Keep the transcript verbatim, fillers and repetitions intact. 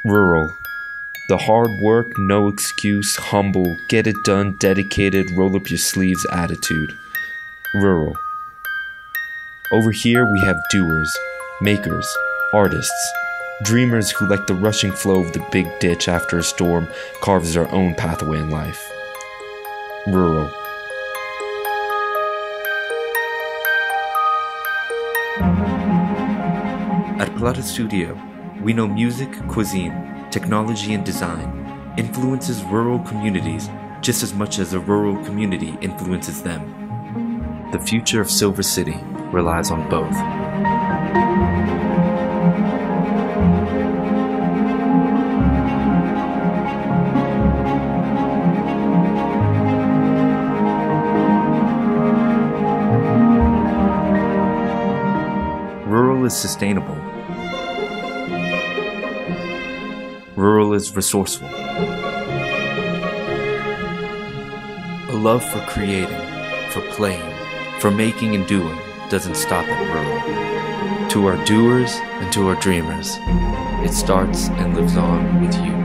Rural. The hard work, no excuse, humble, get it done, dedicated, roll up your sleeves attitude. Rural. Over here we have doers, makers, artists, dreamers who, like the rushing flow of the big ditch after a storm, carves their own pathway in life. Rural. At Plata Studio, we know music, cuisine, technology, and design influences rural communities just as much as a rural community influences them. The future of Silver City relies on both. Rural is sustainable. Rural is resourceful. A love for creating, for playing, for making and doing doesn't stop at rural. To our doers and to our dreamers, it starts and lives on with you.